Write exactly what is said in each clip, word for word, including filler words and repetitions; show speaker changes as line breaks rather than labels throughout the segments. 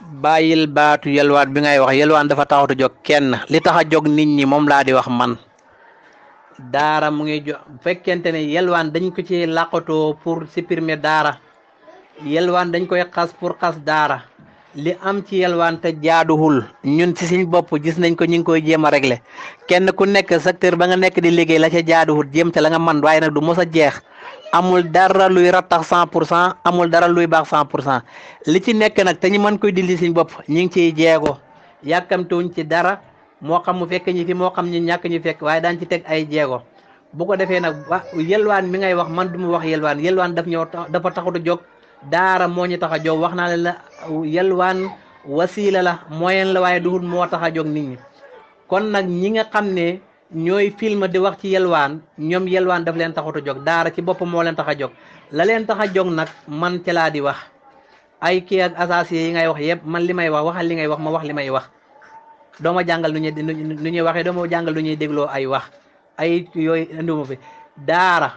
bàyyil baatu yelwaan bi ngay wax yelwaan dafa taxatu jóg kenn li tax a jóg nit ñi moom laa di wax man daara mu ngi jox bu fekkente ne yelwaan dañ ko ci làqatoo pour supprimer daara yelwaan dañ koy xas pour xas daara li am ci yelwaan te jaaduwul ñun ci suñ bopp gis nañ ko ñu ngi koy jéem a régler kenn ku nekk secteur ba nga nekk di liggéey la ca jaaduwul jéem ca la nga man waaye nag du mos a jeex amul dara luy rattax cent pour cent amul dara luy baax cent pour cent li ci nekk nag te ñu mën koy dindi suñ bopp ñu ngi ciy jeego yàkkamtuwuñ ci dara moo xam mu fekk ñi fi moo xam ñi ñàkk ñu fekk waaye daan ci teg ay jeego bu ko defee nag wa yelwaan mi ngay wax man du mu wax yelwaan yelwaan daf ñëw dafa taxut a jóg daara moo ñu tax a jóg wax naa leen la yelwaan wasiila la moyen la waaye duhul moo tax a jóg nit ñi kon nag ñi nga xam ne ñooy film di wax ci yelwaan ñoom yelwaan daf leen taxut a jóg daara ci boppam moo leen tax a jóg la leen tax a jóg nag man ca laa di wax ay kii ak associé yi ngay wax yëpp man li may wax waxal li ngay wax ma wax li may wax dooma jàngal nu ñuy nu ñuy waxee dooma jàngal nu ñuy dégloo ay wax ay yooyu induma fi daara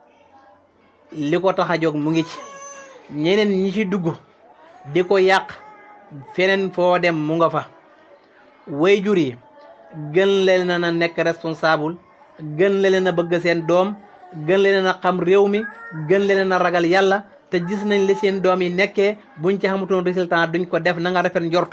li ko tax a jóg mu ngi ci ñeneen ñi ci dugg di ko yàq feneen foo dem mu nga fa waajur yi gën leen na nekk responsable gën leen a bëgg seen doom gën leen a xam réew mi gën leen a ragal yàlla te gis nañ li seen doom yi nekkee buñ ci xamutoon résultat duñ ko def na nga rafet njort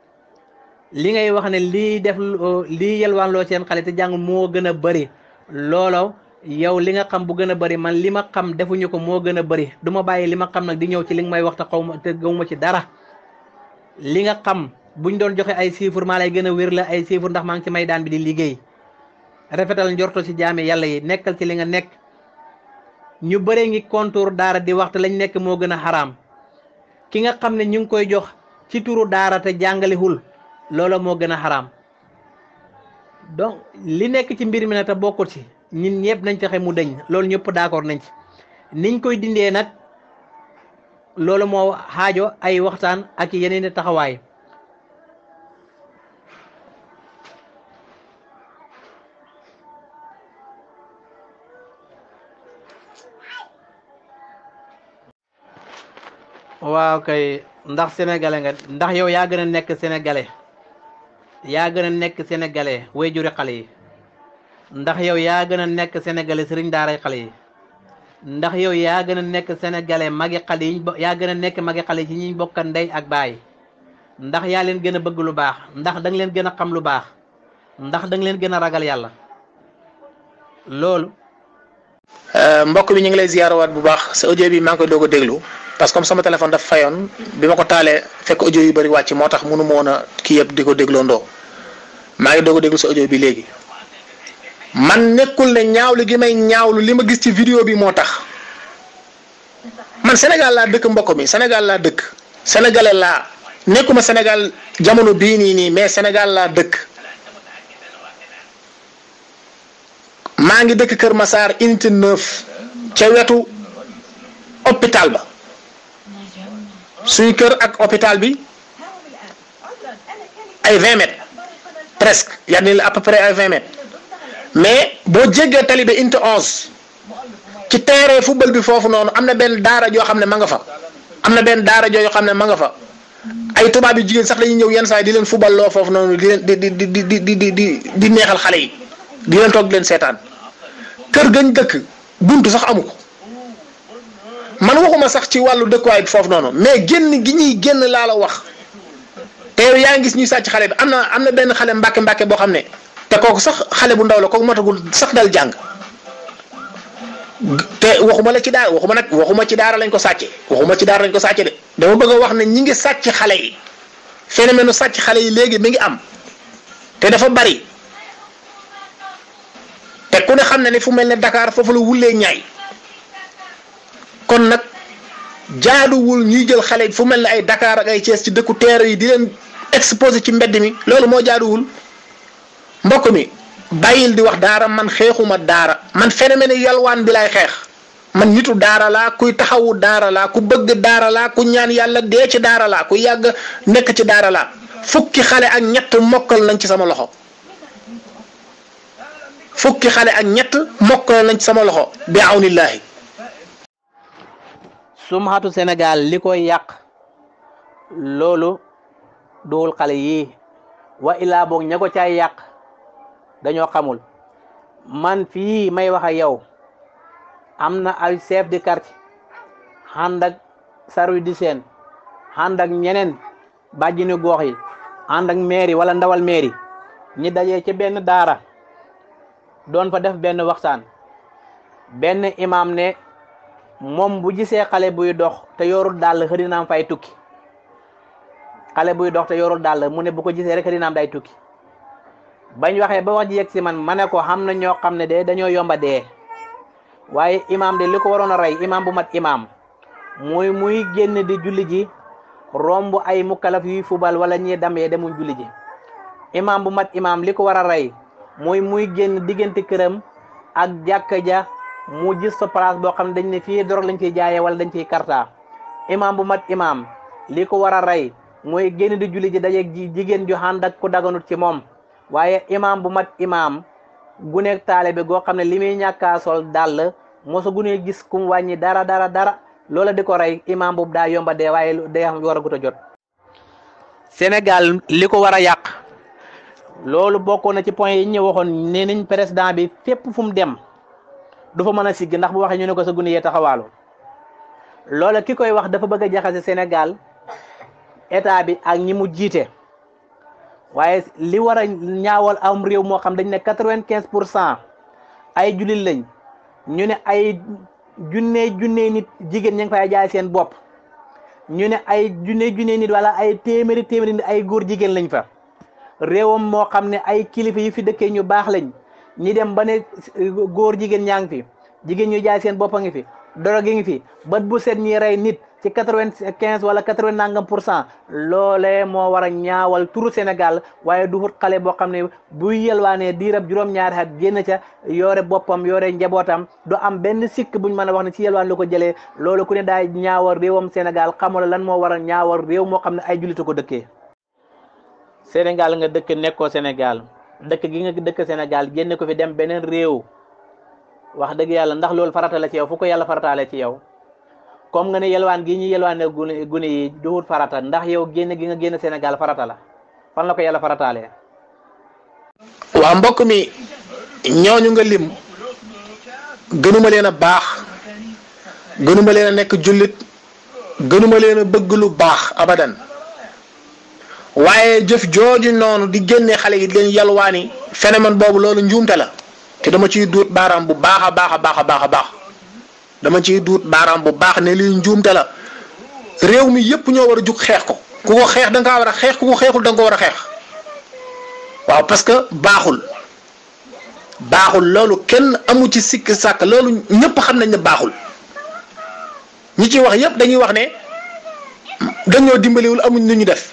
li ngay wax ne lii def lii yelwaan loo seen xale te jàng moo gën a bëri loolo yow li nga xam bu gën a bëri man li ma xam defuñu ko moo gën a bëri du ma bàyyi li ma xam nag di ñëw ci li nga may wax te xaw ma te gëwuma ci dara li nga xam buñ doon joxe ay chiffres maa lay gën a wér la ay chiffres ndax maa ngi ci may daan bi di liggéey rafetal njorto ci jaame yàlla yi nekkal ci li nga nekk ñu bëree ngi contour daara di waxtu lañ nekk moo gën a xaraam ki nga xam ne ñu ngi koy jox ci turu daara te jàngalihul loolu moo gën a xaraam donc li nekk ci mbir mi nag te bokkut ci ñun ñëpp nañ fexe mu dëñ loolu ñëpp d'accord nañ ci niñ koy dindee nag loolu moo xaajo ay waxtaan ak yeneen i taxawaay waaw kay ndax sénégalais nga ndax yow yaa gën a nekk sénégalais yaa gën a nekk sénégalais way juri xale yi ndax yow yaa gën a nekk sénégalais sëriñ daaray xale yi ndax yow yaa gën a nekk sénégalais magi xale yi yaa gën a nekk magi xale ci ñi bokk ndey ak baay ndax yaa leen gën a bëgg lu baax ndax da nga leen gën a xam lu baax ndax da nga leen gën a ragal yàlla loolu.
mbokk bi ñu ngi lay ziyaarawaat bu baax sa audio bi maa ngi koy doog a déglu parce que comme sama téléphone daf fayoon bi ma ko taalee fekk audio yu bëri wàcc moo tax mënu ma woon a kii yëpp di ko dégloo ndoo maa ngi doog a déglu sa audio bi léegi. man nekkul ne ñaawlu gi may ñaawlu li ma gis ci vidéo bi moo tax man Sénégal laa dëkk mbokk mi Sénégal laa dëkk sénégalais laa nekkuma Sénégal jamono bii nii nii mais Sénégal laa dëkk maa ngi dëkk Kër Massar unité neuf ca wetu hôpital ba suy kër ak hôpital bi ay vingt mètres presque yaa ni à peu près ay vingt mètres mais boo jéggee tali ba unité onze ci terrain football bi foofu noonu am na benn daara joo xam ne ma nga fa am na benn daara joo xam ne ma nga fa ay tubaab yu jigéen sax dañuy ñëw yenn saa yi di leen football loo foofu noonu di leen di di di di di di di di neexal xale yi di leen toog di leen seetaan kër gañ dëkk buntu sax amu ko man waxuma sax ci wàllu dëkkuwaay bi foofu noonu mais génn gi ñuy génn laa la wax te yow yaa ngi gis ñuy sàcc xale bi am na am na benn xale mbàkke mbàkke boo xam ne. te kooku sax xale bu ndaw la kooku matagul sax dal jàng te waxuma la ci daara waxuma nag waxuma ci daara lañ ko sàcce waxuma ci daara lañ ko sàcce de dama bëgg a wax ne ñi ngi sàcc xale yi phénomène sàcc xale yi léegi mi ngi am te dafa bari te ku ne xam na ne fu mel ne Dakar foofu la wulee ñaay kon nag jaaduwul ñuy jël xale fu mel ne ay Dakar ak ay Thiès ci dëkku teere yi di leen exposé ci mbedd mi loolu moo jaaduwul. mbokk mi bàyyil di wax daara man xeexuma daara man phénomène yalwaan bi laay xeex man nitu daara laa kuy taxawu daara laa ku bëgg daara laa ku ñaan yàlla dee ci daara laa ku yàgg nekk ci daara laa fukki xale ak ñett mokkal nañ ci sama loxo fukki xale ak ñett mokkal nañ ci sama loxo bi awnillaahi
sumxatu Sénégal li koy yàq loolu duwul xale yii wa illaa boog ña ko caay yàq dañoo xamul. man fii may wax ak yow am na ay chef de quartier ànd ak service d'hygiène ànd ak ñeneen bàjjini gox yi ànd ak mairie wala ndawal mairie ñi dajee ci benn daara doon fa def benn waxtaan benn imam ne moom bu gisee xale buy dox te yorul dàll xëy na am fay tukki xale buy dox te yorul dàll mu ne bu ko gisee rek xëy na am day tukki bañ waxee ba wax ji yegg si man ma ne ko xam na ñoo xam ne de dañoo yomba dee waaye imam de li ko waroon a rey imam bu mat imam muy muy génn di julli ji romb ay mukalaf yuy fubal wala ñi damee demuñ julli ji imam bu mat imam li ko war a rey muy muy génn diggante këram ak jàkka ja mu gis sa place boo xam ne dañ ne fii dorog lañ ciy jaayee wala dañ ciy karta imam bu mat imam li ko war a rey muy génn di julli ji dajeeg ji jigéen ju ànd ak ku daganut ci moom waaye imam bu mat imam guneeg taalibe goo xam ne li muy ñàkkaa sol dàll mosa gunee gis kum wàññi dara dara dara loola di ko rey imam boobu daa yomba dee waaye day xam war a gut a jot. Sénégal li ko war a yàq loolu bokkoon na ci point yi ñu waxoon nee nañ président bi fépp fu mu dem du fa mën a sigg ndax bu waxee ñu ne ko sa gune yee taxawaalu loola ki koy wax dafa bëgg a jaxase Sénégal état bi ak ñi mu jiite waaye li war a ñaawal am réew moo xam dañ ne quatre-vingt-quinze pour cent ay jullit lañ ñu ne ay junne junne nit jigéen ña ngi fay jaay seen bopp ñu ne ay junne junne nit wala ay téeméeri téeméeri nit ay góor jigéen lañ fa réewam moo xam ne ay kilifa yu fi dëkkee ñu baax lañ ñi dem ba ne góor jigéen ñaa ngi fi jigéen ñu jaay seen bopp a ngi fi drogue ngi fi bët bu set ñi rey nit ci quatre-vingt-quinze wala quatre-vingt nangam pour cent loolee moo war a ñaawal turu Sénégal waaye du xut xale boo xam ne buy yelwaanee diirab juróom-ñaari at génn ca yore boppam yore njabootam du am benn sikk buñ mën a wax ne ci yelwaan la ko jëlee loolu ku ne daay ñaawal réewam Sénégal xamula lan moo war a ñaawal réew moo xam ne ay jullitu ko dëkkee. Sénégal nga dëkk nekkoo Sénégal dëkk gi nga dëkk Sénégal génne ko fi dem beneen réew wax dëgg yàlla ndax loolu farata la ci yow fu ko yàlla farataale ci yow. comme nga ne yelwaan gi ñu yelwaane gune gune yi duwut farata ndax yow génn gi nga génn Sénégal farata la fan la ko yàlla farataalee.
waa mbokk mi ñooñu nga lim gënuma leen a baax gënuma leen a nekk jullit gënuma leen a bëgg lu baax abadan waaye jëf jooju noonu di génne xale yi di leen yelwaani phénomène boobu loolu njuumte la te dama ciy duut baaraam bu baax a baax a baax a baax a baax. dama ciy duut baaraam bu baax ne lii njuumte la réew mi yëpp ñoo war a jug xeex ko ku ko xeex da nga kaa war a xeex ku ko xeexul da nga ko war a xeex waaw parce que baaxul baaxul loolu kenn amu ci sikk sàkk loolu ñëpp xam nañ ne baaxul ñi ci wax yëpp dañuy wax ne dañoo dimbaliwul amuñ lu ñu def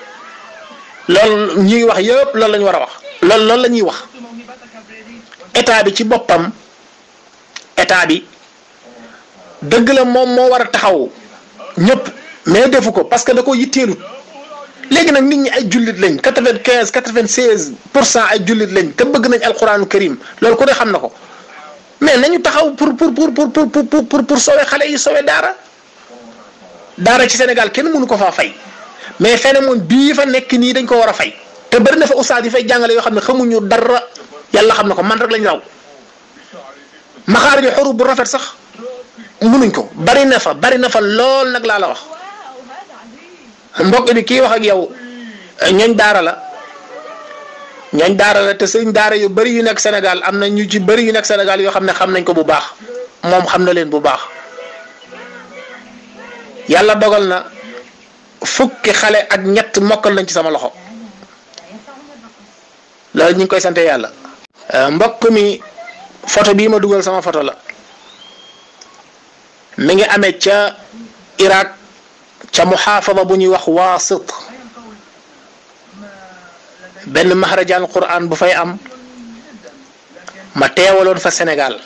loolu ñuy wax yëpp loolu la ñu war a wax loolu loolu la ñuy wax état bi ci boppam état bi. dëgg la moom moo war a taxaw ñëpp mais defu ko parce que da ko yitteelut léegi nag nit ñi ay jullit lañ quatre-vingt-quinze quatre-vingt-seize pour cent ay jullit lañ te bëgg nañ alquranu karim loolu ko de xam na ko mais nañu taxaw pour pour pour pour pour pour pour sauver xale yi sauver daara daara ci Sénégal kenn mënu ko faa fay mais phénomène bii fa nekk nii dañ ko war a fay te bëri na fa ustaas yi fay jàngale yoo xam ne xamuñu dara yàlla xam na ko man rek lañ raw maxaar ji xuruf bu rafet sax. munuñ ko bari na fa bari na fa lool nag laa la wax mbokk bi kii wax ak yow ñooñ daara la ñooñ daara la te sëñ daara yu bari yu nekk Sénégal am na ñu ci bari yu nekk Sénégal yoo xam ne xam nañ ko bu baax moom xam na leen bu baax yàlla dogal na fukki xale ak ñett mokkal nañ ci sama loxo loolu ñu ngi koy sante yàlla. mbokk mi photo bii ma dugal sama photo la. mi ngi amee ca Irak ca muhaafada bu ñuy wax waasit benn mahrajaan Qur'an bu fay am ma teewaloon fa Sénégal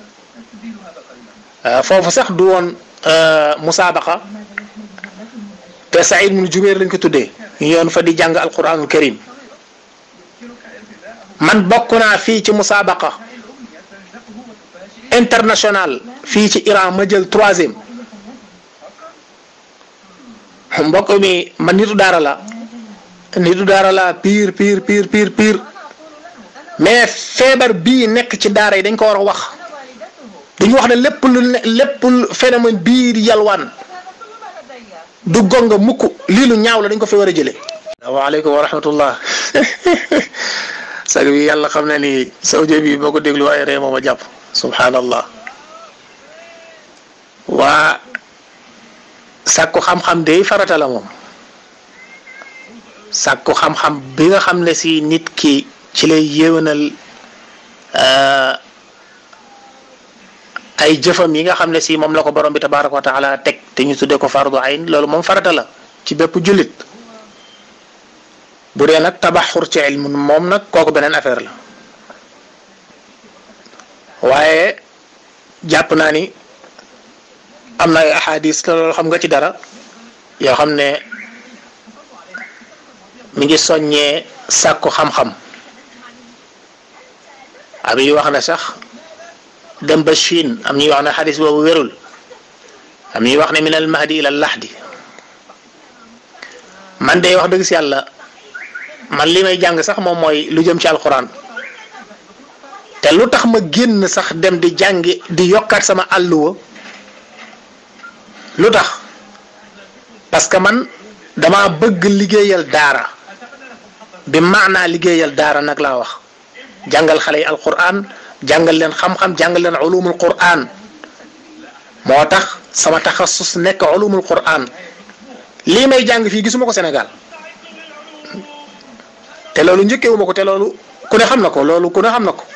foofu sax du woon musaabaqa te Saïd ibn Jubayr lañ ko tuddee ñu yoon fa di jàng alquranul karim man bokk naa fii ci musaabaqa international fii ci Iran ma jël troisième mbokk mi man nitu daara la nitu daara laa pire pire pire pire pire mais feebar bii nekk ci daara yi dañ ko war a wax dañu wax ne lépp lu lépp phénomène bii di yalwaan du gonga mukk lii lu ñaaw la dañ ko fi war a jëlee. waaleykum wa rahmatullah sag bi yàlla xam na ni sa audio bi boo ko déglu waaye ree moom a jàpp subhanallah waa sàkku xam-xam day farata la moom sàkku xam-xam bi nga xam ne si nit ki ci lay yéwénal ay jëfam yi nga xam ne si moom la ko borom bi tabaraka wa taala teg te ñu tuddee ko fardu ayn loolu moom farata la ci bépp jullit bu dee nag tabaxur ci ilmu moom nag kooku beneen affaire la waaye jàpp naa ni am na ay ahadis te loolu xam nga ci dara yoo xam ne mi ngi soññee sàkku xam-xam am ñuy wax ne sax dem ba Chine am ñuy wax ne xadis boobu wérul am ñuy wax ne min al mahdi ila al lahdi man day wax dëgg si yàlla man li may jàng sax moom mooy lu jëm ci alquran te lu tax ma génn sax dem di jàngi di yokkaat sama àlluwa lu tax parce que man dama bëgg liggéeyal daara bi maanaa liggéeyal daara nag laa wax jàngal xale yi alquran jàngal leen xam-xam jàngal leen ulumul quran moo tax sama taxasus nekk ulumul quran lii may jàng fii gisuma ko Sénégal te loolu njëkkewuma ko te loolu ku ne xam na ko loolu ku ne xam na ko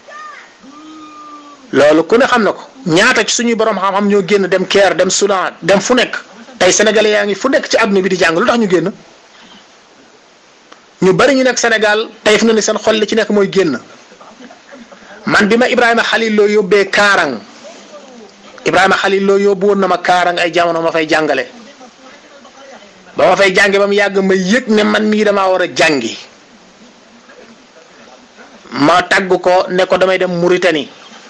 loolu ku ne xam na ko ñaata ci suñuy borom xam-xam ñoo génn dem Caire dem Soudan dem fu nekk tey sénégalais yaa ngi fu nekk ci àdduna bi di jàng lu tax ñu génn ñu bari ñu nekk Sénégal tey fu na ni seen xol li ci nekk mooy génn man bi ma Ibrahima Khalil loo yóbbee Kaarang Ibrahima Khalil loo yóbbu woon na ma Kaarang ay jamono ma fay jàngale ba ma fay jànge ba mu yàgg ma yëg ne man mii damaa war a jàngi ma tagg ko ne ko damay dem Mauritanie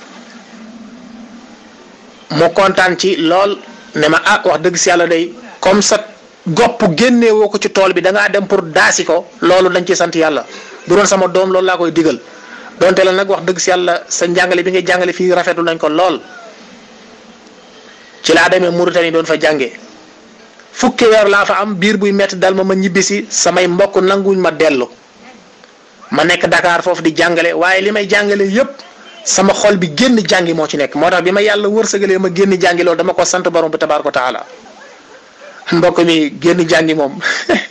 mu kontaan ci lool ne ma ah wax dëgg si yàlla day comme sa gopp génnee woo ko ci tool bi da ngaa dem pour daasi ko loolu dañ ci sant yàlla bu doon sama doom loolu laa koy digal donte la nag wax dëgg si yàlla sa njàngale bi ngay jàngale fii rafetul nañ ko lool ci laa demee Mauritanie doon fa jànge fukki weer laa fa am biir buy metti dal ma ma ñibbisi samay mbokk nanguñ ma dellu ma nekk Dakar foofu di jàngale waaye li may jàngale yépp sama xol bi génn jàngi moo ci nekk moo tax bi ma yàlla wërsëgalee ma génn jàngi loolu dama ko sant borom bi tabaaraka wa taala mbokk mi génn jàngi moom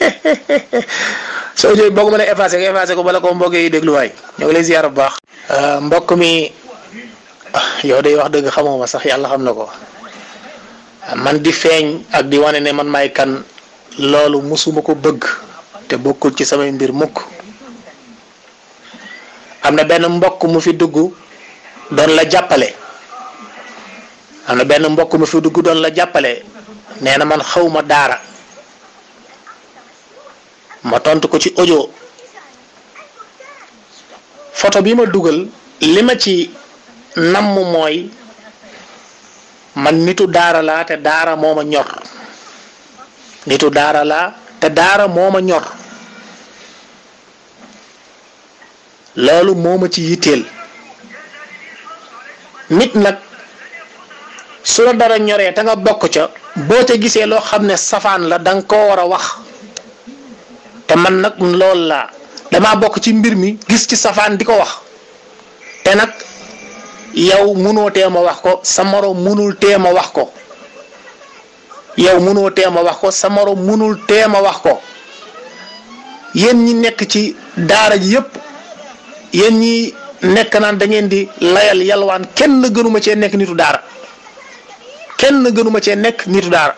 soo jëlee boo ko mën a effacé nga effacé ko bala ko mbokk yi déglu waay ñoo ngi lay ziar bu baax. mbokk mi yow day wax dëgg xamoo ma sax yàlla xam na ko man di feeñ ak di wane ne man maay kan loolu musuma ko bëgg te bokkul ci samay mbir mukk am na benn mbokk mu fi dugg doon la jàppale am na benn mbokk mu fi dugg doon la jàppale nee na man xawma daara ma tontu ko ci audio photo bi ma dugal li ma ci namm mooy man nitu daara laa te daara moo ma ñor nitu daara laa te daara moo ma ñor loolu moo ma ci yitteel nit nag su la dara ñoree te nga bokk ca boo ca gisee loo xam ne safaan la danga koo war a wax te man nag loolu laa damaa bokk ci mbir mi gis ci safaan di ko wax te nag yow munoo tee ma wax ko sa moroom munul tee ma wax ko yow munoo tee ma wax ko sa moroom munul tee ma wax ko yéen ñi nekk ci daara ji yépp yéen ñi nekk naan da ngeen di layal yalwaan kenn gënuma cee nekk nitu daara kenn gënuma cee nekk nitu daara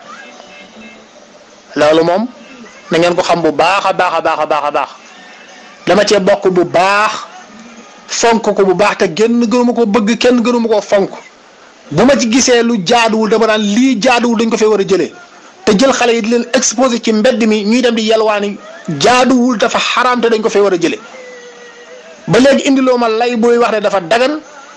loolu moom na ngeen ko xam bu baax a baax a baax a baax a baax dama cee bokk bu baax fonk ko bu baax te genn gënuma ko bëgg kenn gënuma koo fonk bu ma ci gisee lu jaaduwul dama naan lii jaaduwul dañ ko fee war a jëlee te jël xale yi di leen exposé ci mbedd mi ñuy dem di yalwaani jaaduwul dafa xaraam te dañ ko fee war a jëlee ba léegi indiloo ma lay booy wax ne dafa dagan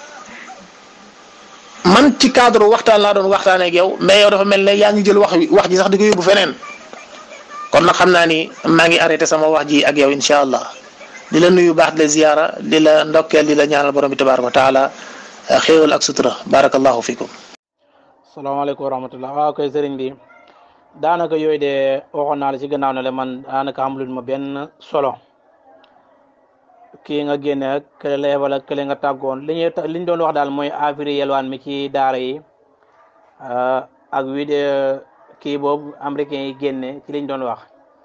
man ci cadre waxtaan laa doon waxtaanee ak yow mais yow dafa mel ne yaa ngi jël wax wax ji sax di ko yóbbu feneen kon nag xam naa ni maa ngi arrêté sama wax ji ak yow incha allah di la nuyu baax di la ziyaara di la ndokkeel di la ñaanal borom bi tabaaraka wa taala xéewal ak sutura barakallahu fikum.
salaamaaleykum wa rahmatullah. waaw koy sëriñ bi daanaka yooyu de waxoon naa la ci gannaaw ne la man daanaka amul ma benn solo kii nga génne ak kële la yebal ak kële nga tàggoon li ñuy li ñu doon wax daal mooy affaire yelwaan mi ci daara yi ak wi de kii boobu américain yi génne ci liñ doon wax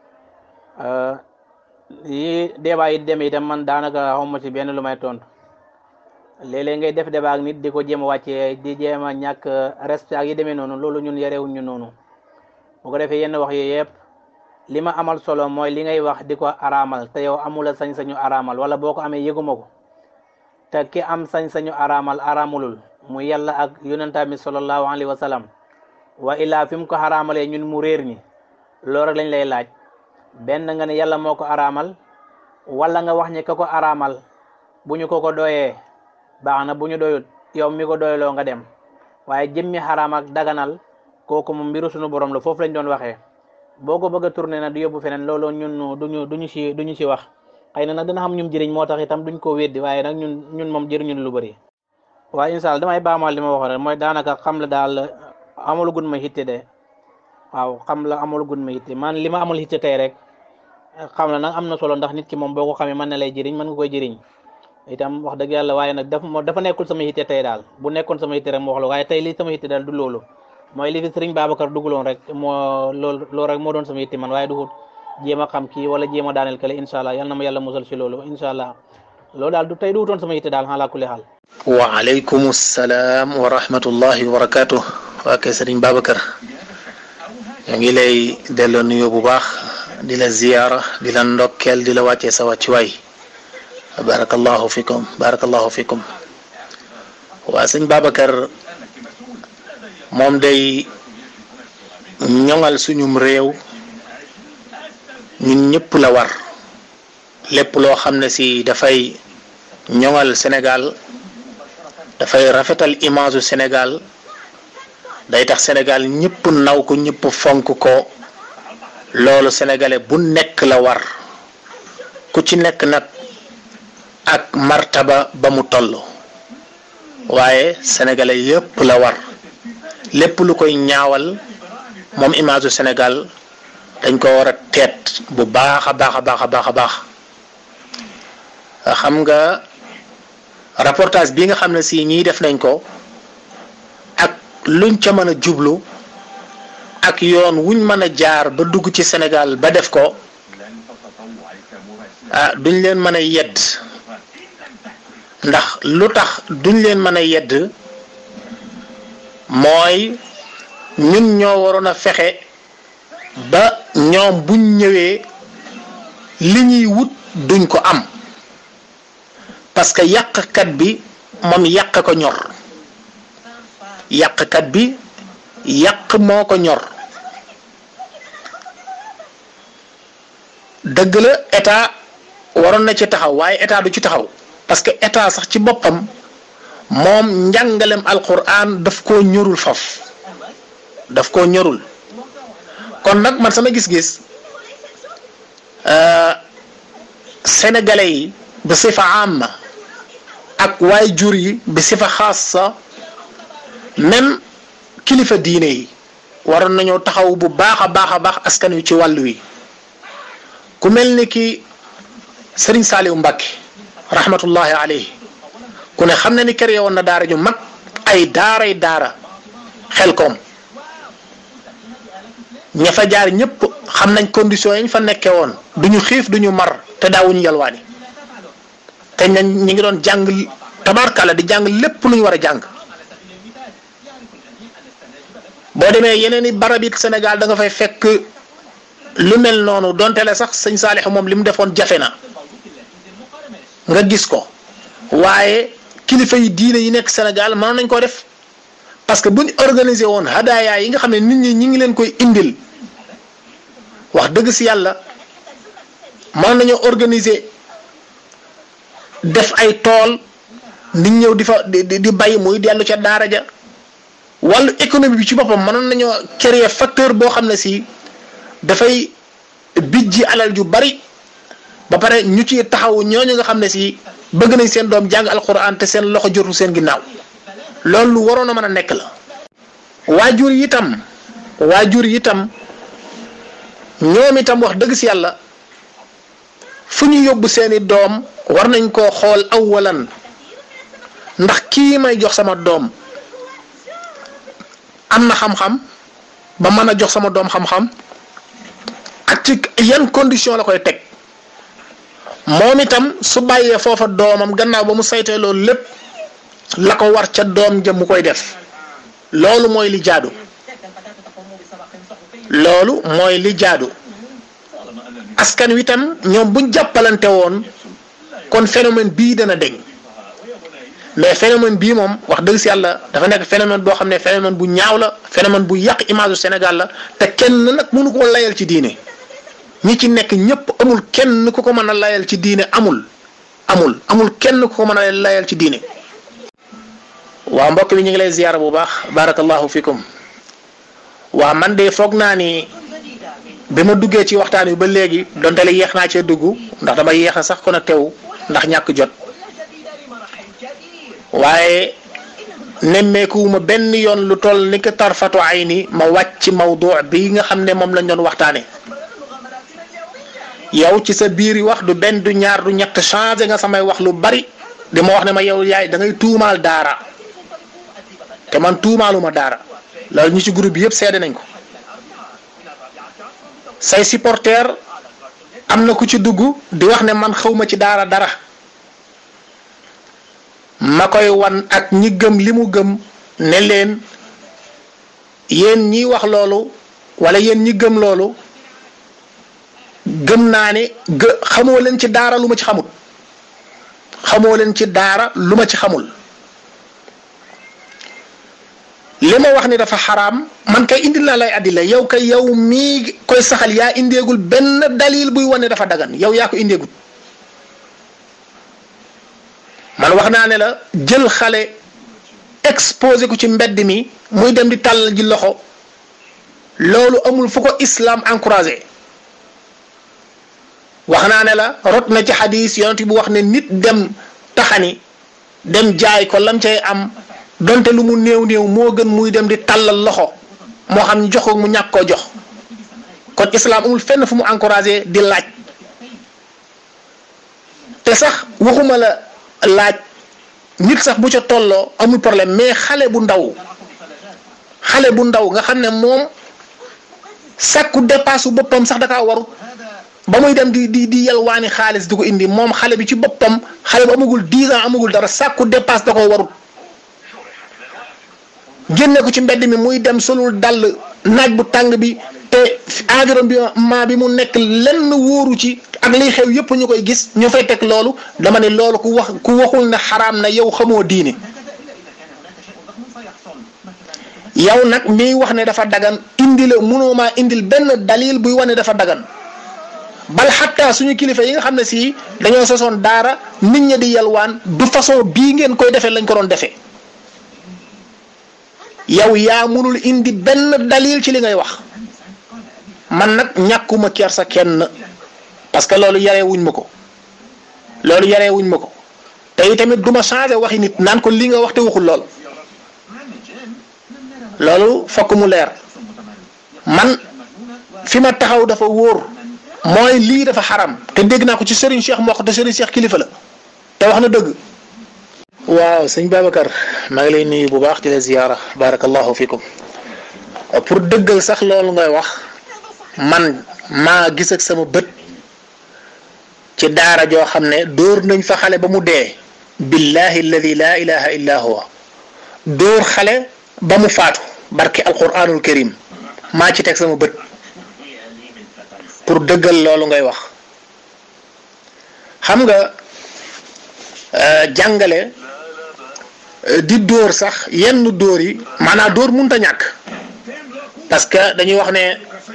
yi débat yi demee itam man daanaka xawma ci benn lu may tontu léeg-léeg ngay def débat ak nit di ko jéem a wàccee di jéem a ñàkk respect ak yi demee noonu loolu ñun yarewuñ ñu noonu bu ko defee yenn wax yooyu yëpp li ma amal solo mooy li ngay wax di ko araamal te yow amula sañ-sañu araamal wala boo ko amee yëguma ko te ki am sañ-sañu araamal araamulul mu yàlla ak yonentam bi sallallahu alayhi wa sallam wa illaa fi mu ko araamalee ñun mu réer ñi loolu rek lañ lay laaj benn nga ne yàlla moo ko araamal wala nga wax ñi ka ko araamal bu ñu ko ko doyee baax na bu ñu doyut yow mi ko doyloo nga dem waaye jëmmi xaraam ak daganal kooku moom mbiru sunu borom la foofu lañ doon waxee boo ko bëgg a tourné na du yóbbu feneen loolu ñun duñu duñu si duñu si wax xëy na nag dina xam ñum jëriñ moo tax itam duñ ko weddi waaye nag ñun ñun moom jëriñu lu bëri waaye incha allah damay baamal li ma waxoon rek mooy daanaka xam la daal amul gun ma hitte de waaw xam la amul gun ma hitte man li ma amul hitte tey rek xam la nag am na solo ndax nit ki moom boo ko xamee mën na lay jëriñ mën nga koy jëriñ itam wax dëgg yàlla waaye nag dafa dafa nekkul sama hitte tey daal bu nekkoon sama hitte rek moo wax la waaye tey li sama hitte daal du loolu mooy li fi Sëriñ Babacar dugaloon rek moo loolu loolu rek moo doon sama hitte man waaye du jéem a xam kii wala jéem a daaneel kale incha allah yal na ma yàlla musal si loolu incha allah loolu daal du tey du wutoon sama hitte daal ala kulli xaal.
waaleykum salaam wa rahmatullahi wa barakaatu. waa kay Sëriñ Babacar yaa ngi lay delloo nuyoo bu baax di la ziyaara di la ndokkeel di la wàccee sa wàccuwaay barakallahu fikum barakallahu fikum waa sëñ Babacar moom day ñoŋal suñum réew ñun ñëpp la war lépp loo xam ne si dafay ñoŋal Sénégal dafay rafetal image u Sénégal day tax Sénégal ñëpp naw ko ñëpp fonk ko loolu sénégalais bu nekk la war ku ci nekk nag ak martaba ba mu toll waaye sénégalais yëpp la war lépp lu koy ñaawal moom image u Sénégal dañ ko war a teet bu baax a baax a baax a baax a baax xam nga reportage bi nga xam ne si ñii def nañ ko ak luñ ca mën a jublu ak yoon wuñ mën a jaar ba dugg ci Sénégal ba def ko ah duñ leen mën a yedd ndax lu tax duñ leen mën a yedd mooy ñun ñoo waroon a fexe ba ñoom buñ ñëwee li ñuy wut duñ ko am parce que yàqkat bi moom yàq ko ñor yàqkat bi yàq moo ko ñor dëgg la état waroon na ci taxaw waaye état du ci taxaw parce que état sax ci boppam moom njàngalem alquran daf koo ñorul faf daf koo ñorul kon nag man sama gis-gis sénégalais yi bi sifa amma ak waay jur yi bi sifa xaasa même kilifa diine yi waroon nañoo taxaw bu baax a baax a baax askan wi ci wàllu wi ku mel ni ki Serigne Saliou Mbacké rahmatullahi alayhi ku ne xam na ni kër yowoon na daara ju mag ay daaray daara xel koom ña fa jaar ñëpp xam nañ conditions yi ñu fa nekkee woon duñu xiif duñu mar te daawuñu yalwaani te ñi ngi doon jàng tabarkala di jàng lépp lu ñu war a jàng boo demee yeneen i barab it Sénégal da nga fay fekk lu mel noonu donte la sax sëñ Saalix moom li mu defoon jafe na nga gis ko waaye kilifa yi diine yi nekk Sénégal mënoon nañ koo def parce que buñ organisé woon hadaaya yi nga xam ne nit ñi ñi ngi leen koy indil wax dëgg si yàlla mën nañoo organiser def ay tool nit ñëw di fa di di bay muy dellu ca daara ja wàllu économie bi ci boppam mënoon nañoo créer facteur boo xam ne si dafay bijji alal ju bari ba pare ñu ci taxaw ñooñu nga xam ne si bëgg nañ seen doom jàng alquran te seen loxo jotul seen ginnaaw loolu lu waroon a mën a nekk la. waajur yi itam waajur yi itam ñoom itam wax dëgg si yàlla fu ñu yóbbu seeni doom war nañ koo xool awalan ndax kii may jox sama doom am na xam-xam ba mën a jox sama doom xam-xam ak ci yan condition la koy teg moom itam su bàyyee foofa doomam gannaaw ba mu saytee loolu lépp la ko war ca doom ja mu koy def loolu mooy li jaadu loolu mooy li jaadu askan wi tam ñoom buñ jàppalante woon kon phénomène bii dana deñ mais phénomène bii moom wax dëgg si yàlla dafa nekk phénomène boo xam ne phénomène bu ñaaw la phénomène bu yàq image du Sénégal la te kenn nag mënu koo layal ci diine ñi ci nekk ñëpp amul kenn ku ko mën a layal ci diine amul amul amul kenn ku ko mën a layal ci diine. waa mbokk bi ñu ngi lay ziyaara bu baax barakallahu fikum waa man de foog naa ni bi ma duggee ci waxtaan wi ba léegi donte la yéex naa cee dugg ndax dama yéex a sax kon a teew ndax ñàkk jot waaye nemmeekuwuma benn yoon lu toll ni ko tarfatu ay ni ma wàcc ci mawdu bi nga xam ne moom lañ doon waxtaane yow ci sa biir yi wax du benn du ñaar du ñett changé nga samay wax lu bari di ma wax ne ma yow yaay da ngay tuumaal daara te man tuumaaluma daara loolu ñu ci groupe bi yëpp seede nañ ko say supporter am na ku ci dugg di wax ne man xawma ci daara dara ma koy wan ak ñi gëm li mu gëm ne leen yéen ñiy wax loolu wala yéen ñi gëm loolu gëm naa ne gë xamoo leen ci daara lu ma ci xamul xamoo leen ci daara lu ma ci xamul li ma wax ni dafa xaraam man kay indil naa lay addila yow kay yow mii koy saxal yaa indeegul benn dalil buy wane dafa dagan yow yaa ko indeegul man wax naa ne la jël xale exposé ko ci mbedd mi muy dem di tàllal ji loxo loolu amul fu ko islam encouragé wax naa ne la rot na ci xadis yonent bu wax ne nit dem taxani dem jaay ko lam cay am donte lu mu néew néew moo gën muy dem di tàllal loxo moo xam ñu jox ko mu ñàkk koo jox kon islam amul fenn fu mu encouragé di laaj te sax waxuma la laaj nit sax bu ca tolloo amul problème mais xale bu ndaw xale bu ndaw nga xam ne moom sàkku dépasse boppam sax da kaa waru ba muy dem di di di yalwaani xaalis di ko indi moom xale bi ci boppam xale bu amagul dix ans amagul dara sàkku dépasse da koo warut génne ko ci mbedd mi muy dem solul dàll naaj bu tàng bi te environnement bi mu nekk lenn wóoru ci ak liy xew yëpp ñu koy gis ñu fay teg loolu dama ne loolu ku wax ku waxul ne xaraam na yow xamoo diine yow nag miy wax ne dafa dagan indi la mënoo maa indil benn dalil buy wane dafa dagan bal xatta suñu kilifa yi nga xam ne si dañoo sosoon daara nit ñi di yalwaan du façon bii ngeen koy defee lañ ko doon defee yow yaa mënul indi benn dalil ci li ngay wax man nag ñàkkuma kersa kenn parce que loolu yaree wuñ ma ko loolu yaree wuñ ma ko te tamit du ma changé waxi nit naan ko li nga wax te waxul lool loolu fokk mu leer man fi ma taxaw dafa wóor mooy lii dafa xaram te dégg naa ko ci Serigne Cheikh moo ko te Serigne Cheikh kilifa la te wax na dëgg. waaw sëñ Babacar maa ngi lay nuyu bu baax di la ziyaara barakallahu fikum pour dëggal sax loolu ngay wax man maa gis ak sama bët ci daara joo xam ne dóor nañ fa xale ba mu dee billahi alladi laa ilaha illa huwa dóor xale ba mu faatu barke alquranul karim maa ci teg sama bët pour dëggal loolu ngay wax xam nga jàngale di dóor sax yenn dóor yi maanaam dóor mënut a ñàkk parce que dañuy wax ne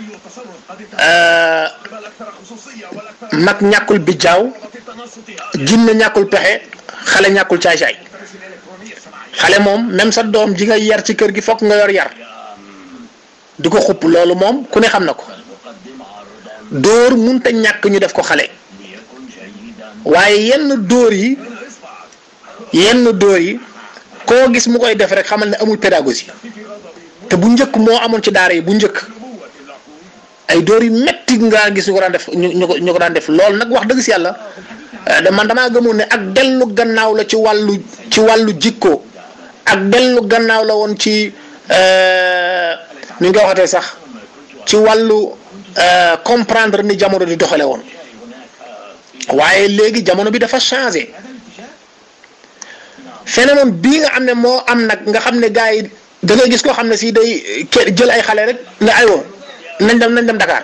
mag ñàkkul bijjaaw jinne ñàkkul pexe xale ñàkkul caay-caay xale moom même sa doom ji nga yar ci kër gi fokk nga yor yar di ko xupp loolu moom ku ne xam na ko dóor munta ñàkk ñu def ko xale waaye yenn dóor yi yenn dóor yi koo gis mu koy def rek xamal ne amul pédagogie te bu njëkk moo amoon ci daara yi bu njëkk ay dóor yu metti nga gis ñu ko daan def ñu ko ñu ko daan def loolu nag wax dëgg si yàlla man damaa gëmoon ne ak dellu gannaaw la ci wàllu ci wàllu jikko ak dellu gannaaw la woon ci ni nga waxatee sax ci wàllu comprendre ni jamono di doxale woon waaye léegi jamono bi dafa changé phénomène bii nga xam ne moo am nag nga xam ne gars yi da ngay gis koo xam ne si day jël ay xale rek ne aywa nañ dem nañ dem Dakar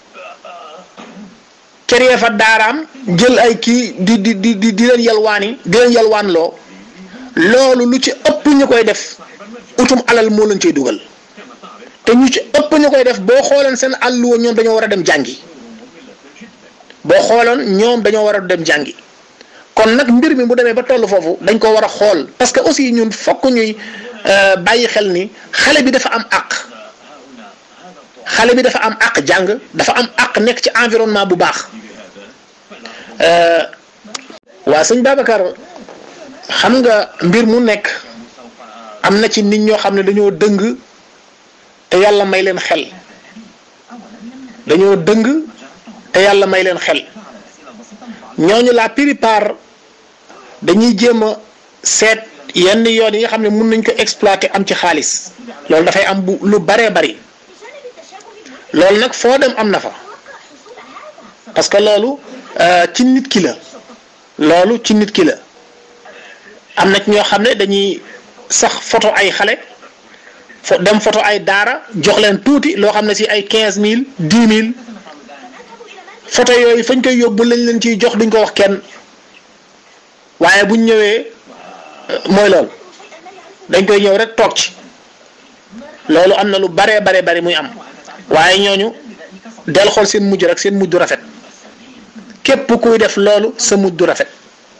kër fa daaraam jël ay kii di di di di di leen yalwaani di leen yalwaan loo loolu lu ci ëpp ñu koy def utum alal moo leen ciy dugal te ñu ci ëpp ñu koy def boo xooleen seen àlluwa ñoom dañoo war a dem jàngi boo xooloon ñoom dañoo war a dem jàngi kon nag mbir mi bu demee ba toll foofu dañ ko war a xool parce que aussi ñun fokk ñuy bàyyi xel ni xale bi dafa am àq xale bi dafa am àq jàng dafa am àq nekk ci environnement bu baax waa sëñ Babacar xam nga mbir mu nekk am na ci nit ñoo xam ne dañoo dëng te yàlla may leen xel dañoo dëng te yàlla may leen xel ñooñu la plupart dañuy jéem a seet yenn yoon yi nga xam ne mun nañ ko exploiter am ci xaalis loolu dafay am bu lu baree bari loolu nag foo dem am na fa parce que loolu ci nit ki la loolu ci nit ki la am na ci ñoo xam ne dañuy sax photo ay xale fo dem photo ay daara jox leen tuuti loo xam ne si ay quinze mille dix mille photo yooyu fañ koy yóbbu lañ leen ciy jox duñ ko wax kenn waaye buñ ñëwee mooy loolu dañ koy ñëw rek toog ci loolu am na lu baree bare bari muy am waaye ñooñu del xool seen mujj rek seen mujj du rafet képp kuy def loolu sa mujj du rafet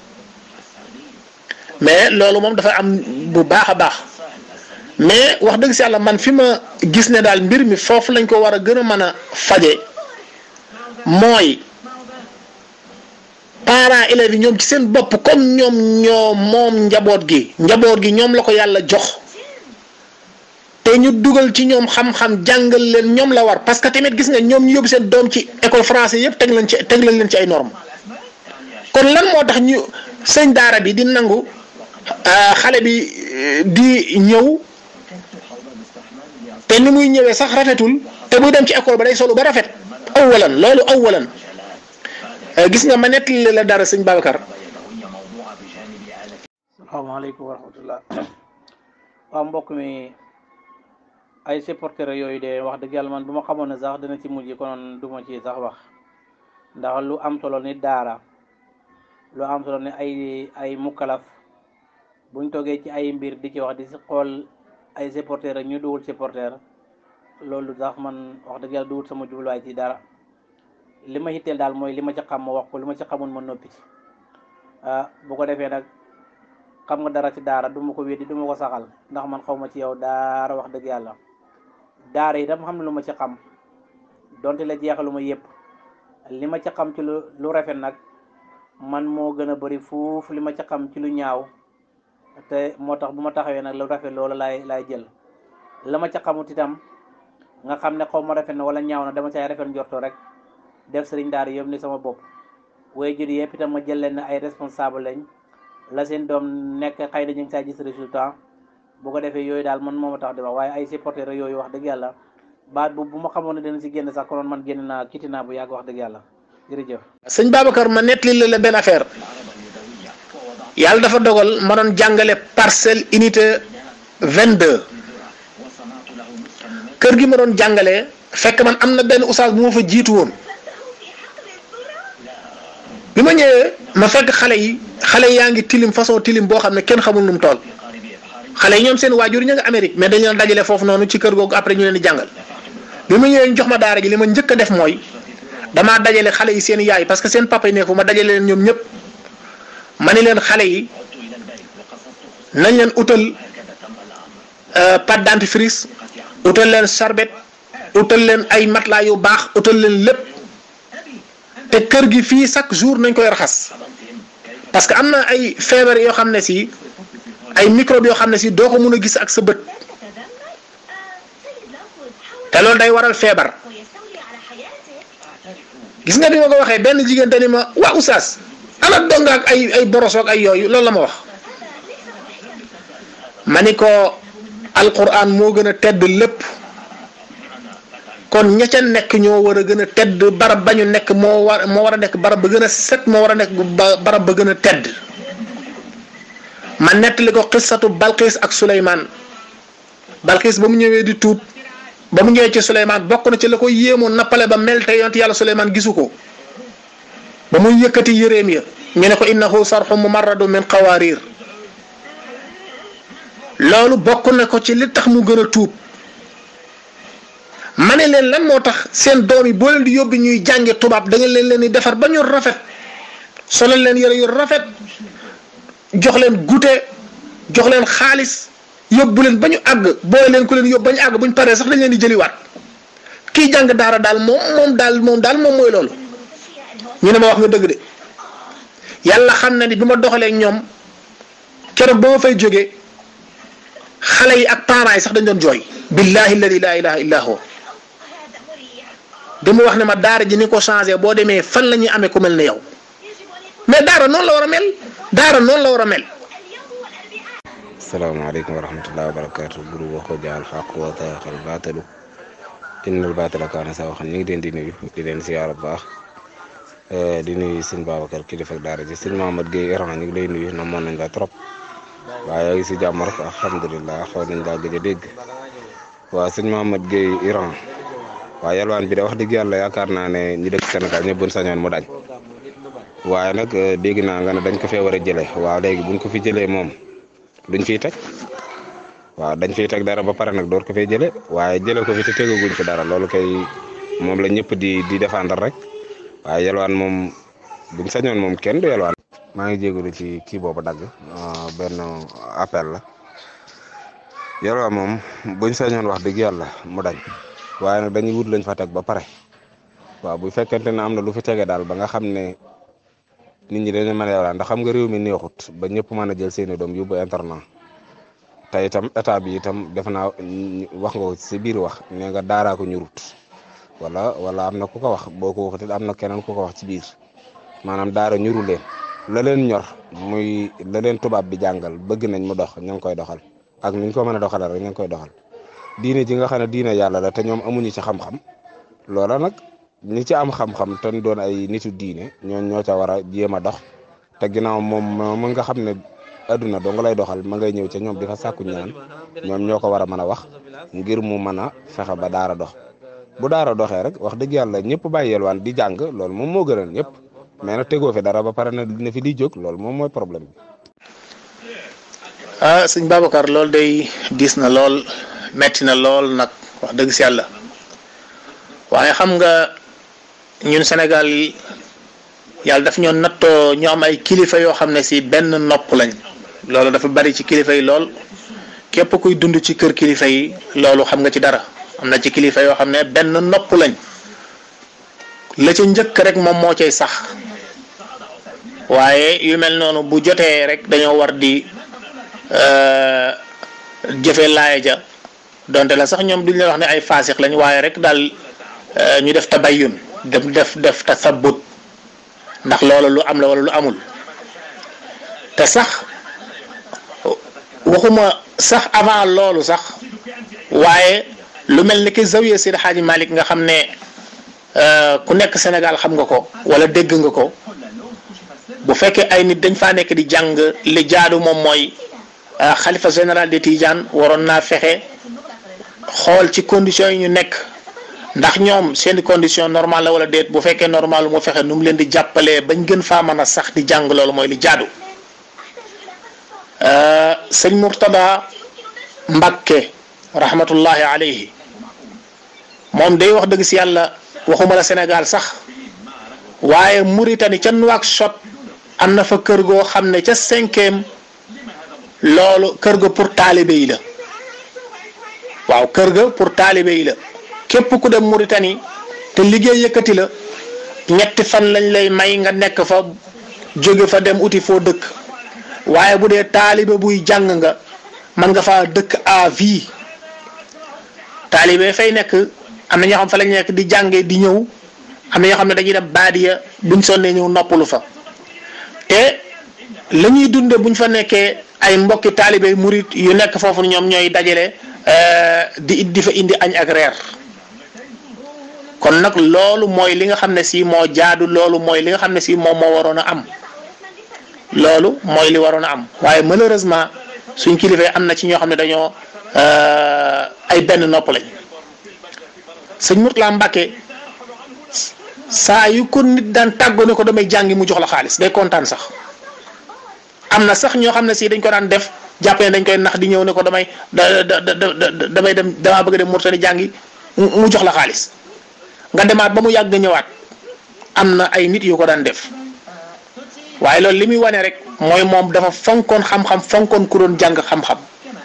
mais loolu moom dafa am bu baax a baax mais wax dëgg si yàlla man fi ma gis ne daal mbir mi foofu lañ ko war a gën a mën a faje mooy parents élèves yi ñoom ci seen bopp comme ñoom ñoo moom njaboot gi njaboot gi ñoom la ko yàlla jox te ñu dugal ci ñoom xam-xam jàngal leen ñoom la war parce que tamit gis nga ñoom ñu yóbbu seen doom ci école français yëpp teg leen ci teg leen ci ay normes kon lan moo tax ñu sëñ daara bi di nangu xale bi di ñëw te ni muy ñëwee sax rafetul te buy dem ci école ba day solu ba rafet awalan loolu awalan gis nga ma nettali la dara sëñ Babacar.
salaamaaleykum wa rahmatullah waaw mbokk mi ay supporters yooyu de wax dëgg yàlla man bu ma xamoon ne sax dina ci mujj konoon du ma ci sax wax ndax lu am solo ni daara lu am solo ni ay ay mukkalaf buñ toogee ci ay mbir di ci wax di si xool ay supporters ak ñu duwul supporter loolu sax man wax dëgg yàlla duwul sama jubluwaay ci dara li ma hitteel daal mooy li ma ci xam ma wax ko li ma ci xamul ma noppi ci ah bu ko defee nag xam nga dara ci daara du ma ko weddi du ma ko saxal ndax man xaw ma ci yow daara wax dëgg yàlla daara itam xam ne lu ma ci xam donte la jeexalu ma yëpp li ma ci xam ci lu lu rafet nag man moo gën a bëri foofu li ma ci xam ci lu ñaaw te moo tax bu ma taxawee nag lu rafet loolu laay laay jël la ma ci xamut itam nga xam ne xaw ma rafet na wala ñaaw na dama cay rafet njorto rek def sëriñ daara yëpp ni sama bopp way jur yëpp itam ma jël leen ne ay responsable lañ la seen doom nekk xëy na ñu ngi saa gis résultat bu ko defee yooyu daal man moo ma tax di wax waaye ay supporters yooyu wax dëgg yàlla baat bu bu ma xamoon ne dina si génn sax konoon man génn naa kiti naa bu yàgg wax dëgg yàlla jërëjëf.
sëñ Babacar ma nettali la benn affaire yàlla dafa dogal ma doon jàngale parcelle unité vingt-deux kër gi ma doon jàngalee fekk man am na benn oustaz bu ma fa jiitu woon bi ma ñëwee ma fekk xale yi xale yaa ngi tilim façon tilim boo xam ne kenn xamul nu mu toll xale yi ñoom seen waajur ña nga Amérique mais dañu leen dajale foofu noonu ci kër googu après ñu leen di jàngal bi ma ñëwee ñu jox ma daara ji li ma njëkk a def mooy damaa dajale xale yi seen yaay parce que seen papa yi nekk fu ma dajale leen ñoom ñëpp ma ni leen xale yi nañ leen utal pâte dentifrice utal leen sarbet utal leen ay matelas yu baax utal leen lépp te kër gi fii chaque jour nañ koy raxas parce que am na ay feebar yoo xam ne si ay microbe yoo xam ne si doo ko mun a gis ak sa bët te loolu day waral feebar gis nga bi ma ko waxee benn jigéen te ni ma waa oustaz ana donga ak ay ay borosoog ay yooyu loolu la ma wax ma ni ko alquran moo gën a tedd lépp kon ña ca nekk ñoo war a gën a tedd barab ba ñu nekk moo war moo war a nekk barab ba gën a set moo war a nekk barab ba gën a tedd ma nettali ko xissatu Balqiis ak Suleymaan Balqiis ba mu ñëwee di tuub ba mu ñëwee ci Suleymaan bokk na ci la ko yéemoon nappale ba mel te yonent yàlla Suleymaan gisu ko ba muy yëkkati yëreem ya ñu ne ko innahu sarxu mumarradu min qawarir loolu bokk na ko ci li tax mu gën a tuub ma ne leen lan moo tax seen doom yi boo leen di yóbbu ñuy jànge tubaab da ngeen leen leen di defar ba ñu rafet solal leen yëre yu rafet jox leen goûter jox leen xaalis yóbbu leen ba ñu àgg boole leen ku leen yóbbu ba ñu àgg bu ñu paree sax dañ leen di jëliwaat kii jàng daara daal moom moom daal moom daal moom mooy loolu ñu ne ma wax nga dëgg de yàlla xam na ni bi ma doxalee ak ñoom keroog ba ma fay jógee xale yi ak parents yi sax dañ doon jooy billahi alladi la ilaha illa huwa dama wax ne ma daara ji ni ko changé boo demee fan la ñuy amee ku mel ne yow mais daara noonu la war a mel daara noonu la war a mel.
asalaamaaleykum wa rahmatullahi wa barakaatu. groupe Waxu Jaal xaq wa taaxal baatalu innal baatala kaana sawaxan ñu ngi leen di nuyu di leen siyaara bu baax di nuyu sëñ Babacar kilifa ak daara ji sëñ Mahamad Gueye Iran ñu ngi lay nuyu namoon nañ la trop waaye yaa ngi si jàmm rek alhamdulilah xaw nañ laa gëj a dégg waaw sëñ Mahamad Gueye Iran waaye yalwaan bi de wax dëgg yàlla yaakaar naa ne ñi dëkk Sénégal ñëpp buñ sañoon mu dañ waaye nag dégg naa nga ne dañ ko fee war a jëlee waaw léegi buñ ko fi jëlee moom luñ fiy teg waaw dañ fiy teg dara ba pare nag door ko fee jëlee waaye jëlee ko fi te tegaguñ fi dara loolu kay moom la ñëpp di di défendre rek waaye yalwaan moom buñ sañoon moom kenn du yalwaan. maa ngi jégalu ci kii boobu dagg benn appel la yalwaan moom buñ sañoon wax dëgg yàlla mu dañ waaye nag dañuy wut lañ fa teg ba pare waaw bu fekkente ne am na lu fi tege daal ba nga xam ne nit ñi dañu mën a yalwaan ndax xam nga réew mi neexut ba ñëpp mën a jël seeni doom yóbbu internat te itam état bi itam def naa wax nga ko si biir wax nee nga daaraa ko ñurut wala wala am na ku ko wax boo ko waxee am na keneen ku ko wax ci biir maanaam daara ñuru leen la leen ñor muy la leen tubaab bi jàngal bëgg nañ mu dox ñu ngi koy doxal ak ni ñu ko mën a doxalal rek ñu ngi koy doxal diine ji nga xam ne diine yàlla la te ñoom amuñu ci xam-xam loola nag ñi ci am xam-xam te doon ay nitu diine ñoo ñoo ca war a jéem a dox te ginnaaw moom mën nga xam ne adduna doo nga lay doxal ma ngay ñëw ca ñoom di fa sàkku ñaan ñoom ñoo ko war a mën a wax ngir mu mën a fexe ba daara dox bu daara doxee rek wax dëgg yàlla ñëpp bàyyi yelwaan di jàng loolu moom moo gënal ñëpp mais nag tegoo fi dara ba pare na ne fi di jóg loolu moom mooy problème bi.
ah sëñ Babacar loolu day diis na lool metti na lool nag wax dëgg si yàlla waaye xam nga ñun Sénégal yi yàlla daf ñoo nattoo ñu am ay kilifa yoo xam ne si benn nopp lañ loolu dafa bari ci kilifa yi lool képp kuy dund ci kër kilifa yi loolu xam nga ci dara am na ci kilifa yoo xam ne benn nopp lañ la ca njëkk rek moom moo cay sax waaye yu mel noonu bu jotee rek dañoo war di jëfe laaya ja donte la sax ñoom duñ leen wax ne ay faasix lañ waaye rek daal ñu def tabayyun def def def tasabbut ndax loolu lu am la wala lu amul te sax waxuma sax avant loolu sax waaye lu mel ni ki zawiya Seydi Hadji Malick nga xam ne ku nekk Sénégal xam nga ko wala dégg nga ko bu fekkee ay nit dañ faa nekk di jàng li jaadu moom mooy xalifa général de Tidiane waroon naa fexe xool ci conditions yi ñu nekk ndax ñoom seen condition normale la wala déet bu fekkee normal mu fexe nu mu leen di jàppalee bañ gën faa mën a sax di jàng loolu mooy li jaadu sëñ Murtada Mbakke rahmatullahi alayhi moom day wax dëgg si yàlla waxuma la Sénégal sax waaye Mauritanie ca Nouakchott am na fa kër goo xam ne ca cinquième loolu kër ga pour taalibe yi la waaw kër ga pour taalibe yi la képp ku dem Mauritanie te liggéey yëkkati la ñetti fan lañ lay may nga nekk fa jóge fa dem uti foo dëkk waaye bu dee taalibe buy jàng nga mën nga faa dëkk à vie taalibe fay nekk am na ñoo xam fa lañ nekk di jàngee di ñëw am na ñoo xam ne dañuy dem baadiya buñ sonnee ñëw noppalu fa te la ñuy dunde buñ fa nekkee ay mbokki taalibe murit yu nekk foofu ñoom ñooy dajale di di fa indi añ ak reer kon nag loolu mooy li nga xam ne si moo jaadu loolu mooy li nga xam ne si moom moo waroon a am loolu mooy li waroon a am waaye malheureusement suñ kilifee am na ci ñoo xam ne dañoo ay benn nopp lañ sëñ Mourtala Mbacke saa yu ko nit daan tàggoo ne ko damay jàngi mu jox la xaalis day kontaan sax am na sax ñoo xam ne si dañ ko daan def jàppee dañ koy nax di ñëw ne ko damay da da damay dem damaa bëgg dem Mourtala jàngi mu jox la xaalis nga demaat ba mu yàgg ñëwaat am na ay nit yu ko daan def waaye loolu li muy wane rek mooy moom dafa fonkoon xam-xam fonkoon ku doon jàng xam-xam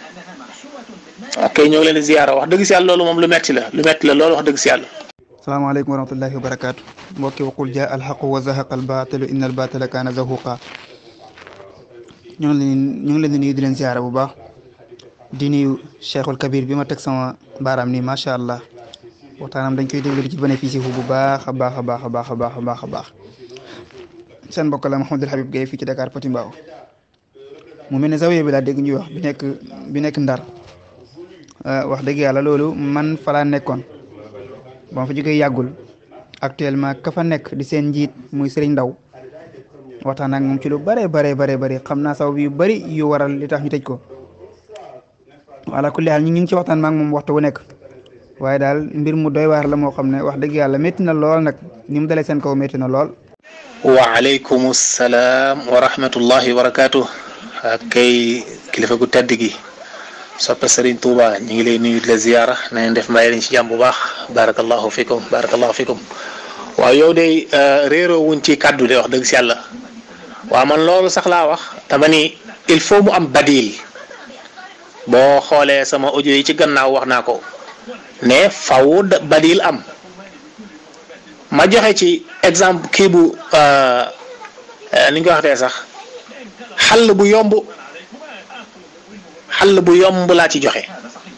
ok ñoo ngi leen di ziyaara wax dëgg si yàlla loolu moom lu metti la lu metti la loolu wax dëgg si yàlla.
salaamaaleykum wa rahmatullahi wa barakaatu mbokki waqul jaa alxaqu wa zahaqa albaatilu inna albaatila kaana zahuqa ñu ngi leen ñu ngi leen di nuyu di leen ziyaara bu baax di nuyu Cheikhul Kabir bi ma teg sama baaraam nii macha allah. waxtaanam dañ koy déglu di ci bénéficié fu bu baax a baax a baax a baax a baax a baax a baax seen mbokk la Mouhamadul Habib Gaye fii ci Dakar Petit Mbao mu mel ne zawiya bi laa dégg ñuy wax bi nekk bi nekk Ndar wax dëgg yàlla loolu man fa laa nekkoon ba ma fa jógee yàggul actuellement ka fa nekk di seen njiit muy Serigne Ndaw waxtaan ak moom ci lu bare bare bare bare xam naa saw bi yu bëri yu waral li tax ñu tëj ko wala kulli xaal ñu ngi ci waxtaan maak moom waxtu wu nekk waaye daal mbir mu doy waar la moo xam ne wax dëgg yàlla métti na lool nag ni mu dalee seen kaw métti na lool.
waaleykum salaam wa rahmatullahi wa barakaatu. ak kay kilifa gu tedd gi soppe Serigne Touba ñu ngi lay nuyu di la ziyaara na ngeen def mbay lañ ci jàmm bu baax barakallahu fikum barakallahu fikum waaw yow de réeroo wuñ ci kaddu de wax dëgg si yàlla waaw man loolu sax laa wax dama ni il faut mu am badil boo xoolee sama audio yi ci gannaaw wax naa ko. ne faw badil am ma joxe ci exemple kii bu ni ñu ko waxtee sax xàll bu yomb xàll bu yomb laa ci joxe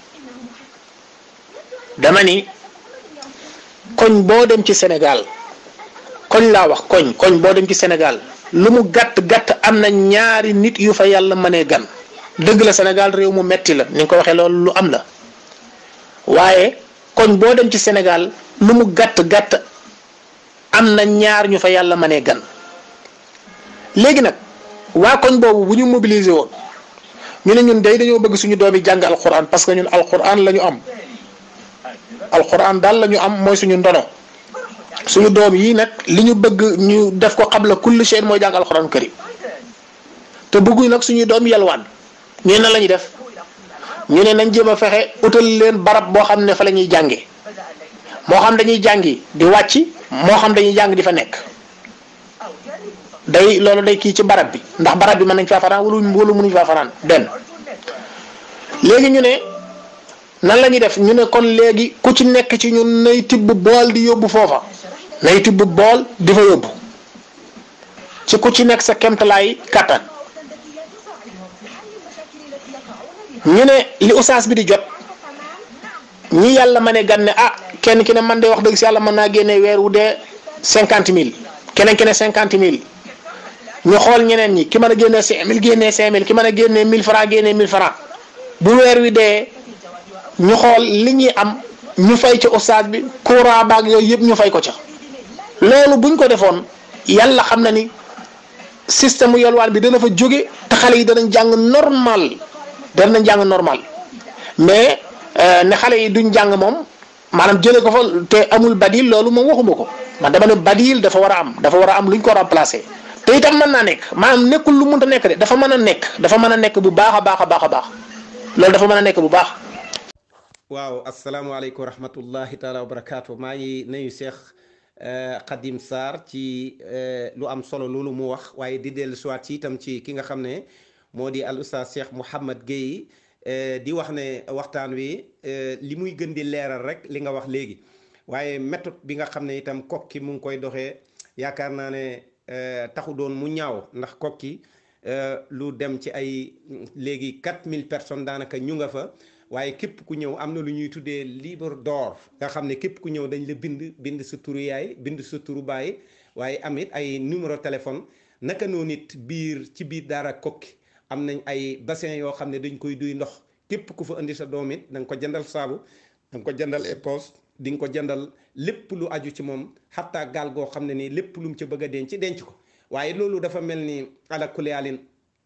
dama ni koñ boo dem ci Sénégal koñ laa wax koñ koñ boo dem ci Sénégal lu mu gàtt gàtt am na ñaari nit yu fa yàlla mënee gan dëgg la Sénégal réew mu metti la ni nga ko waxee loolu lu am la waaye koñ boo dem ci Sénégal lu mu gàtt gàtt am na ñaar ñu fa yàlla mënee gan léegi nag waa koñ boobu bu ñu mobiliser woon ñu ne ñun day dañoo bëgg suñu doom yi jàng alquran parce que ñun alquran la ñu am alquran daal la ñu am mooy suñu ndono suñu doom yi nag li ñu bëgg ñu def ko qabla kulli shay mooy jàng alquran karim te bëgguñ nag suñuy doom yalwaan ñu ne la ñuy def. ñu ne nañ jéem a fexe utal leen barab boo xam ne fa la ñuy jànge moo xam dañuy jàngi di wàcc moo xam dañuy jàng di fa nekk day loolu day kii ci barab bi ndax barab bi mën nañ faa fanaan wala wala mënuñ faa fanaan benn léegi ñu ne nan la ñuy def ñu ne kon léegi ku ci nekk ci ñun nay tibb bool di yóbbu foofa nay tibb bool di fa yóbbu ci ku ci nekk sa kemtalaay kattan ñu ne li usaas bi di jot ñi yàlla ma ne gan ne ah kenn ki ne man de wax dëgg si yàlla mën naa génne weer wu dee cinquante mille keneen ki ne cinquante mille ñu xool ñeneen ñi ki mën a génne cinq mille génne cinq mille ki mën a génne mille francs génne mille francs bu weer wi dee ñu xool li ñuy am ñu fay ca usaas bi courant baag yooyu yëpp ñu fay ko ca loolu buñ ko defoon yàlla xam na ni système yalwaan bi dana fa jóge te xale yi danañ jàng normal. danañ jàng normal mais ne xale yi duñ jàng moom maanaam jëlee ko fa te amul badil loolu moom waxuma ko man dama ne badil dafa war a am dafa war a am luñ ko remplacer te itam mën naa nekk maanaam nekkul lu mënta nekk de dafa mën a nekk dafa mën a nekk bu baax a baax a baax a baax loolu dafa mën a nekk bu baax.
waaw asalaamaaleykum wa rahmatullahi taala wa barakaatu maa ngi nuyu Cheikh Khadim Sarr ci lu am solo loolu mu wax waaye di dellu siwaat ci itam ci ki nga xam ne moo di al oustaz Cheikh Mouhamad Gueye di wax ne waxtaan wi li muy gën di leeral rek li nga wax léegi waaye méthode bi nga xam ne itam kokki mu ngi koy doxee yaakaar naa ne taxu doon mu ñaaw ndax kokki lu dem ci ay léegi quatre mille personnes daanaka ñu nga fa waaye képp ku ñëw am na lu ñuy tuddee livre d'or nga xam ne képp ku ñëw dañ la bind bind sa turu yaay bind sa turu baay waaye amit ay numéro téléphone naka noonu it biir ci biir daara kokki am nañ ay bassin yoo xam ne dañ koy duy ndox képp ku fa indi sa doom it da nga ko jëndal saabu da nga ko jëndal éponge di nga ko jëndal lépp lu aju ci moom xattaa gaal goo xam ne nii lépp lu mu ca bëgg a denc denc ko waaye loolu dafa mel ni ala kulli haalin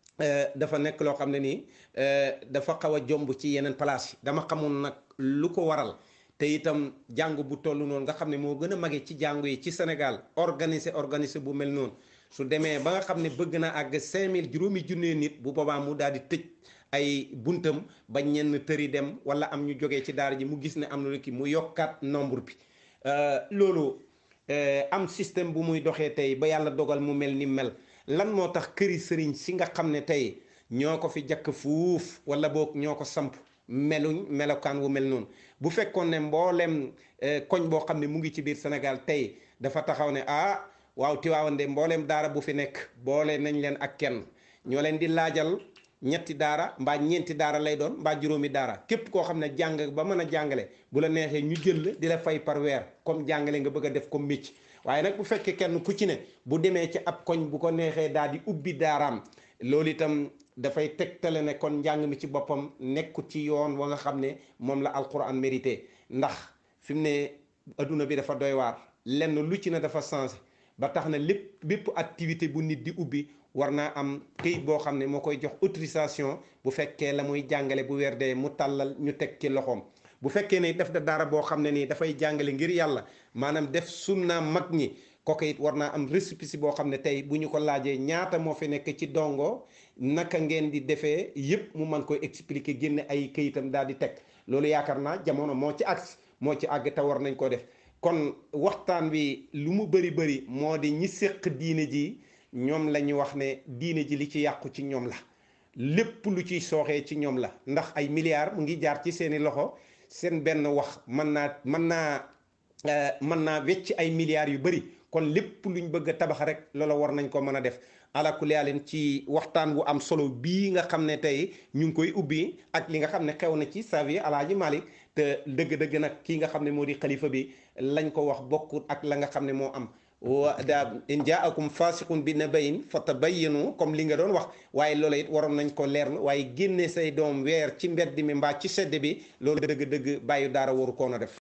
dafa nekk loo xam ne nii dafa xaw a jomb ci yeneen place yi dama xamul nag lu ko waral te itam jàng bu toll noonu nga xam ne moo gën a mage ci jàngu yi ci Sénégal organisé organisé bu mel noonu su demee ba nga xam ne bëgg na àgg cinq mille juróomi junnee nit bu boobaa mu daal di tëj ay buntam ba ñenn tëri dem wala am ñu jógee ci daara ji mu gis ne am na lu ki mu yokkaat nombre bi loolu am système bu muy doxee tey ba yàlla dogal mu mel ni mel lan moo tax këri sëriñ si nga xam ne tey ñoo ko fi jakk fuuf wala boog ñoo ko samp meluñ melokaan wu mel noonu bu fekkoon ne mboolem koñ boo xam ne mu ngi ci biir Sénégal tey dafa taxaw ne ah waaw Tiwaawan de mboolem daara bu fi nekk boole nañ leen ak kenn ñoo leen di laajal ñetti daara mbaa ñeenti daara lay doon mbaa juróomi daara képp koo xam ne jàng ba mën a jàngale bu la neexee ñu jël la di la fay par weer comme jàngale nga bëgg a def comme métier waaye nag bu fekkee kenn ku ci ne bu demee ci ab koñ bu ko neexee daal di ubbi daaraam loolu itam dafay tegtale ne kon njàng mi ci boppam nekkut ci yoon wa nga xam ne moom la alquran mérité ndax fi mu ne adduna bi dafa doy waar lenn lu ci ne dafa changé ba tax na lépp bépp activité bu nit di ubbi war naa am këyit boo xam ne moo koy jox autorisation bu fekkee la muy jàngale bu weer dee mu tàllal ñu teg ci loxoom bu fekkee ne def da dara boo xam ne nii dafay jàngale ngir yàlla maanaam def sunna mag ñi kooku it war naa am récépissé boo xam ne tey bu ñu ko laajee ñaata moo fi nekk ci dongo naka ngeen di defee yëpp mu mën koy expliquer génne ay këyitam daal di teg loolu yaakaar naa jamono moo ci àgg moo ci àgg te war nañ ko def kon waxtaan wi lu mu bëri bëri moo di ñi séq diine ji ñoom la ñu wax ne diine ji li ci yàqu ci ñoom la lépp lu ciy sooxee ci ñoom la ndax ay milliards mu ngi jaar ci seeni loxo seen benn wax mën naa mën naa mën naa wecc ay milliards yu bëri kon lépp luñ bëgg a tabax rek loola war nañ ko mën a def alakulli leen ci waxtaan wu am solo bii nga xam ne tey ñu ngi koy ubbi ak li nga xam ne xew na ci savi alaaji Malick te dëgg-dëgg nag kii nga xam ne moo di xalifa bi lañ ko wax bokkut ak la nga xam ne moo am wa daa in jaakum fasiqun bi nabayin fatabayyanu comme li nga doon wax waaye loola it waroon nañ ko leer waaye génne say doom weer ci mbedd mi mbaa ci sedd bi loolu dëgg-dëgg bàyyi daara waru koon a def